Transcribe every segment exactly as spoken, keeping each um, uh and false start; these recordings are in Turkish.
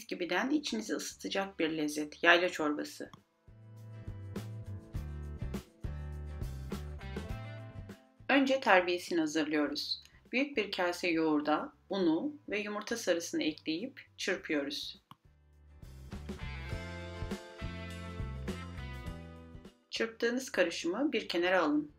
gibiden içinizi ısıtacak bir lezzet. Yayla çorbası. Önce terbiyesini hazırlıyoruz. Büyük bir kase yoğurda unu ve yumurta sarısını ekleyip çırpıyoruz. Çırptığınız karışımı bir kenara alın.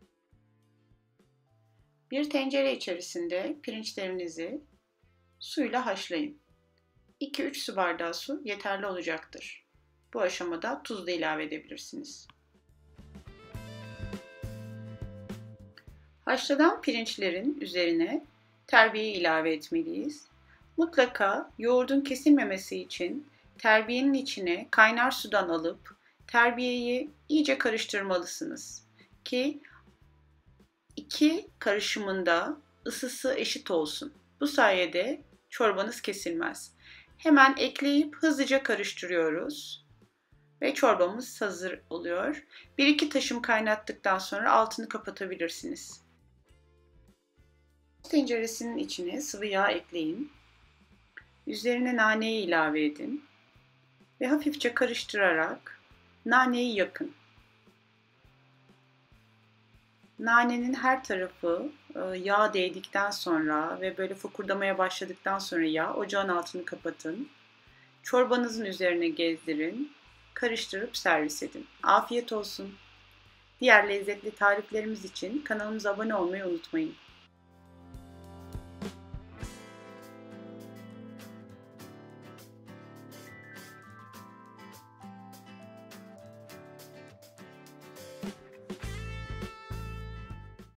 Bir tencere içerisinde pirinçlerinizi suyla haşlayın. iki üç su bardağı su yeterli olacaktır. Bu aşamada tuz da ilave edebilirsiniz. Haşlanan pirinçlerin üzerine terbiyeyi ilave etmeliyiz. Mutlaka yoğurdun kesilmemesi için terbiyenin içine kaynar sudan alıp terbiyeyi iyice karıştırmalısınız ki iki karışımında ısısı eşit olsun. Bu sayede çorbanız kesilmez. Hemen ekleyip hızlıca karıştırıyoruz ve çorbamız hazır oluyor. bir iki taşım kaynattıktan sonra altını kapatabilirsiniz. Tenceresinin içine sıvı yağ ekleyin. Üzerine naneyi ilave edin ve hafifçe karıştırarak naneyi yakın. Nanenin her tarafı yağ değdikten sonra ve böyle fokurdamaya başladıktan sonra yağ, ocağın altını kapatın. Çorbanızın üzerine gezdirin, karıştırıp servis edin. Afiyet olsun. Diğer lezzetli tariflerimiz için kanalımıza abone olmayı unutmayın.